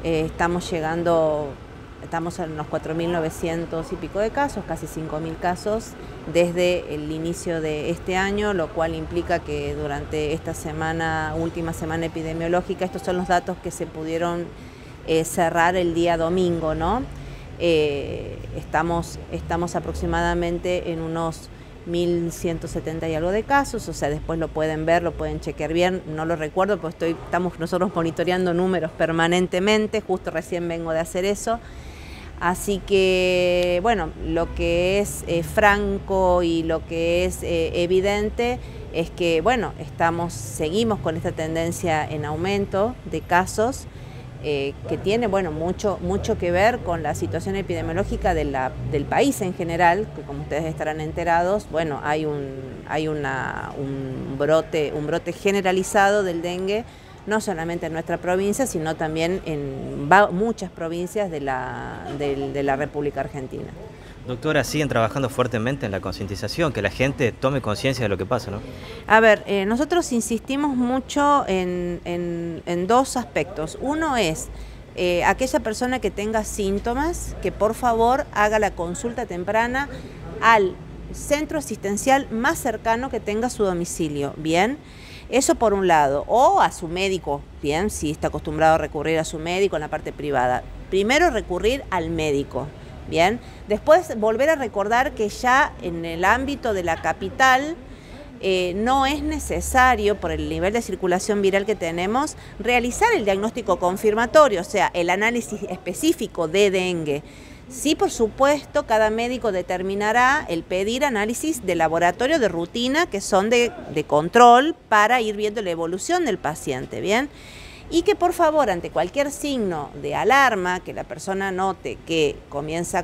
Estamos en unos 4.900 y pico de casos, casi 5.000 casos desde el inicio de este año, lo cual implica que durante esta última semana epidemiológica, estos son los datos que se pudieron cerrar el día domingo, ¿no? Estamos aproximadamente en unos 1.170 y algo de casos, o sea, después lo pueden ver, lo pueden chequear bien, no lo recuerdo, pues estamos nosotros monitoreando números permanentemente, justo recién vengo de hacer eso. Así que, bueno, lo que es franco y lo que es evidente es que, bueno, seguimos con esta tendencia en aumento de casos, que tiene, bueno, mucho que ver con la situación epidemiológica del país en general, que como ustedes estarán enterados, bueno, hay un brote generalizado del dengue, no solamente en nuestra provincia, sino también en muchas provincias de la República Argentina. Doctora, siguen trabajando fuertemente en la concientización, que la gente tome conciencia de lo que pasa, ¿no? A ver, nosotros insistimos mucho en dos aspectos. Uno es aquella persona que tenga síntomas, que por favor haga la consulta temprana al centro asistencial más cercano que tenga su domicilio, ¿bien? Eso por un lado, o a su médico, bien, si está acostumbrado a recurrir a su médico en la parte privada. Primero recurrir al médico. Bien, después volver a recordar que ya en el ámbito de la capital no es necesario, por el nivel de circulación viral que tenemos, realizar el diagnóstico confirmatorio, o sea, el análisis específico de dengue. Sí, por supuesto, cada médico determinará el pedir análisis de laboratorio de rutina, que son de control, para ir viendo la evolución del paciente, ¿bien? Y que por favor, ante cualquier signo de alarma, que la persona note que comienza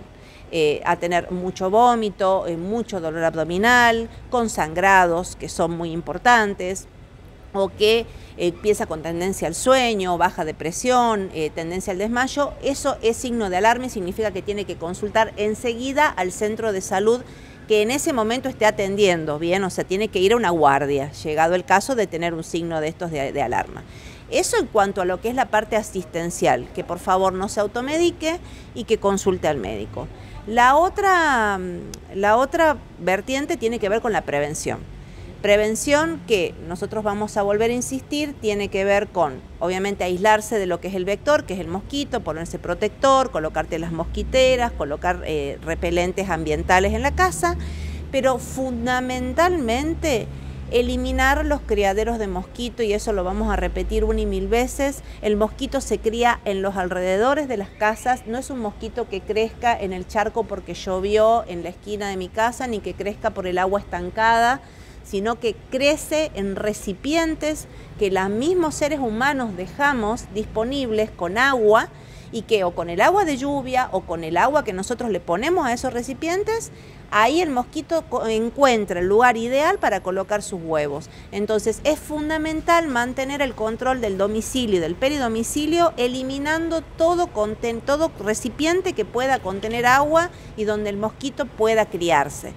a tener mucho vómito, mucho dolor abdominal, con sangrados que son muy importantes, o que empieza con tendencia al sueño, baja de presión, tendencia al desmayo, eso es signo de alarma y significa que tiene que consultar enseguida al centro de salud que en ese momento esté atendiendo, ¿bien? O sea, tiene que ir a una guardia, llegado el caso de tener un signo de estos de alarma. Eso en cuanto a lo que es la parte asistencial, que por favor no se automedique y que consulte al médico. La otra vertiente tiene que ver con la prevención. Prevención que nosotros vamos a volver a insistir, tiene que ver con, obviamente, aislarse de lo que es el vector, que es el mosquito, ponerse protector, colocarte las mosquiteras, colocar repelentes ambientales en la casa, pero fundamentalmente eliminar los criaderos de mosquito, y eso lo vamos a repetir una y mil veces. El mosquito se cría en los alrededores de las casas, no es un mosquito que crezca en el charco porque llovió en la esquina de mi casa, ni que crezca por el agua estancada, sino que crece en recipientes que los mismos seres humanos dejamos disponibles con agua, y que o con el agua de lluvia o con el agua que nosotros le ponemos a esos recipientes, ahí el mosquito encuentra el lugar ideal para colocar sus huevos. Entonces es fundamental mantener el control del domicilio y del peridomicilio, eliminando todo recipiente que pueda contener agua y donde el mosquito pueda criarse.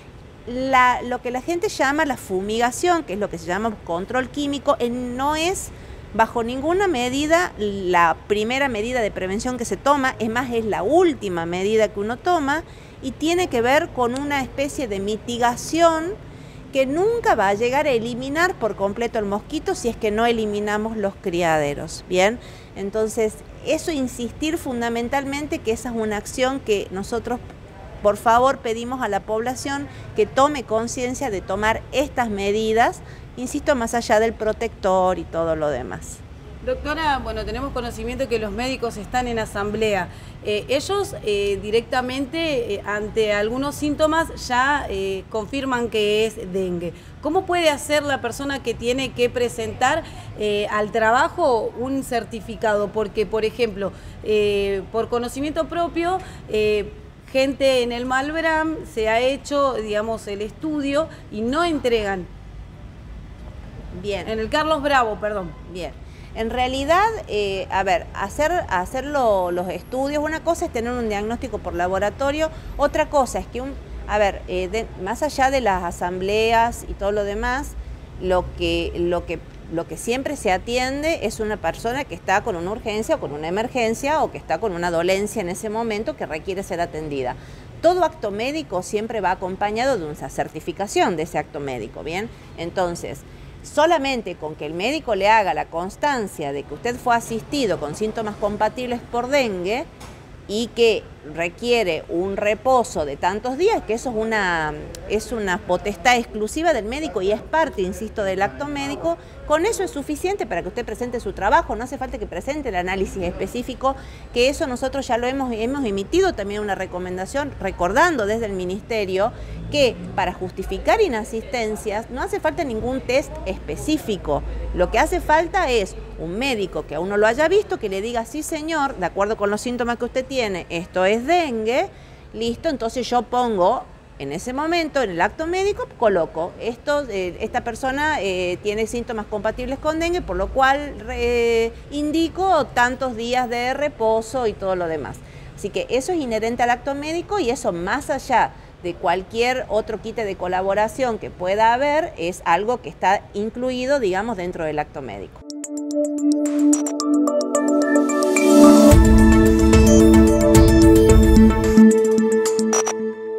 Lo que la gente llama la fumigación, que es lo que se llama control químico, no es bajo ninguna medida la primera medida de prevención que se toma, es más, es la última medida que uno toma, y tiene que ver con una especie de mitigación que nunca va a llegar a eliminar por completo el mosquito si es que no eliminamos los criaderos, ¿bien? Entonces, eso, insistir fundamentalmente que esa es una acción que nosotros, por favor, pedimos a la población que tome conciencia de tomar estas medidas, insisto, más allá del protector y todo lo demás. Doctora, bueno, tenemos conocimiento que los médicos están en asamblea. Ellos directamente, ante algunos síntomas, ya confirman que es dengue. ¿Cómo puede hacer la persona que tiene que presentar al trabajo un certificado? Porque, por ejemplo, por conocimiento propio, gente en el Malbrán se ha hecho, digamos, el estudio y no entregan. Bien. En el Carlos Bravo, perdón. Bien. En realidad, a ver, hacer los estudios, una cosa es tener un diagnóstico por laboratorio, otra cosa es que, más allá de las asambleas y todo lo demás, lo que lo que siempre se atiende es una persona que está con una urgencia o con una emergencia o que está con una dolencia en ese momento que requiere ser atendida. Todo acto médico siempre va acompañado de una certificación de ese acto médico, ¿bien? Entonces, solamente con que el médico le haga la constancia de que usted fue asistido con síntomas compatibles por dengue y que requiere un reposo de tantos días, que eso es una potestad exclusiva del médico y es parte, insisto, del acto médico, con eso es suficiente para que usted presente su trabajo, no hace falta que presente el análisis específico, que eso nosotros ya lo hemos emitido también una recomendación, recordando desde el Ministerio que para justificar inasistencias no hace falta ningún test específico, lo que hace falta es un médico que a uno lo haya visto, que le diga, sí señor, de acuerdo con los síntomas que usted tiene, esto es dengue, listo, entonces yo pongo en ese momento, en el acto médico, coloco, esta persona tiene síntomas compatibles con dengue, por lo cual indico tantos días de reposo y todo lo demás. Así que eso es inherente al acto médico y eso más allá de cualquier otro quite de colaboración que pueda haber, es algo que está incluido, digamos, dentro del acto médico.